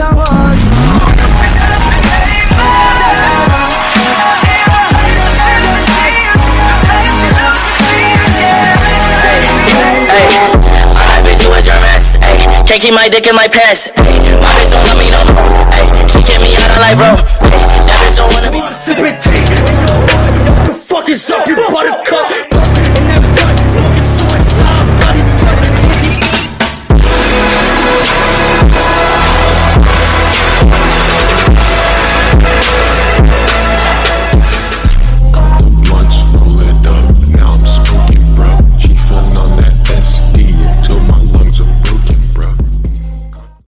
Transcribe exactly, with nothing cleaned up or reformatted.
I was. Can't keep my dick in my pants. Ay, my bitch don't love me no more. Ay, she kicked me out of life, bro. Ay, that bitch don't wanna be sipping tea. The fuck is up, you buttercup?